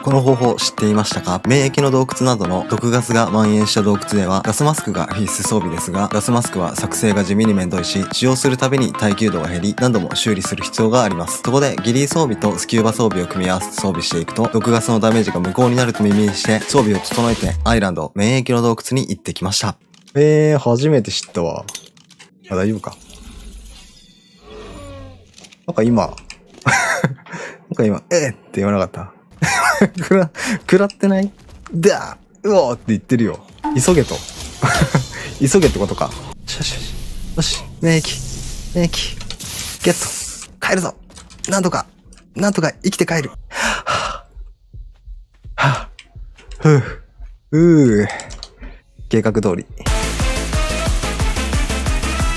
この方法知っていましたか？免疫の洞窟などの毒ガスが蔓延した洞窟ではガスマスクが必須装備ですが、ガスマスクは作成が地味にめんどいし、使用するたびに耐久度が減り、何度も修理する必要があります。そこでギリー装備とスキューバ装備を組み合わせて装備していくと、毒ガスのダメージが無効になると耳にして、装備を整えてアイランド免疫の洞窟に行ってきました。初めて知ったわ。大丈夫か？なんか今、って言わなかった食らってない？だーうおーって言ってるよ。急げと。急げってことか。よし、免疫、ゲット、帰るぞ。なんとか生きて帰る。計画通り。